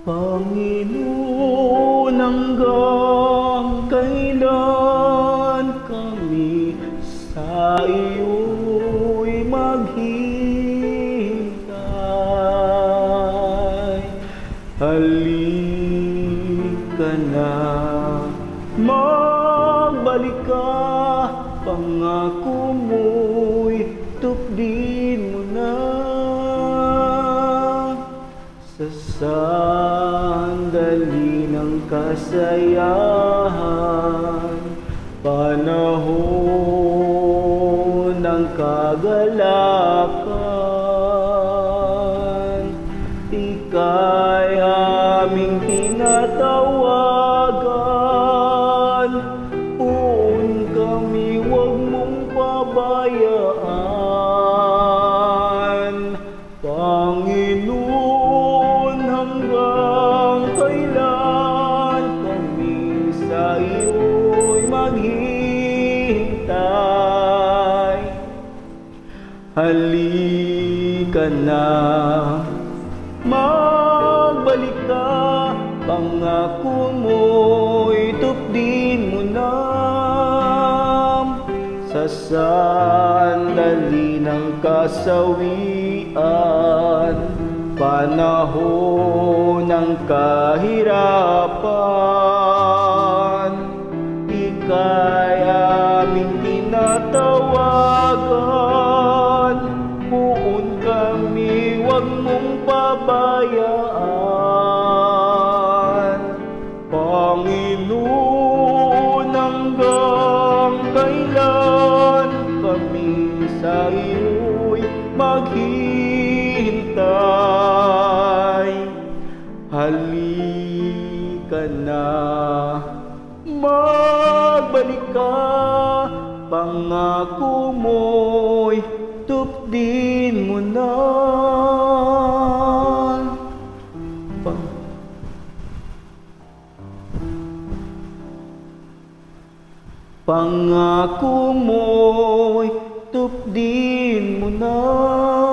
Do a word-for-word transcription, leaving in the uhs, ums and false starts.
Panginoon, hanggang kailan kami sa iyo'y maghihintay? Halika na, magbalik ka, pangako mo'y tupdin mo na. Sa sandali ng kasayahan, panahon ng kagalakan, ika'y aming tinatawagan. Puon kami, huwag mong pabayaan. Panginoon, hanggang kailan kami sa iyo'y maghihintay? Halika na, magbalik ka, pangako mo'y tupdin mo na. Sa sandali ng kasawian, panahon ng kahirapan, ika'y aming tinatawagan. Puon kami, huwag mong pabayaan. Panginoon, hanggang kailan kami sa iyo'y maghihintay? Halika na, magbalik ka, pangako mo'y tupdin mo na. Pang Pangako mo'y tupdin mo na.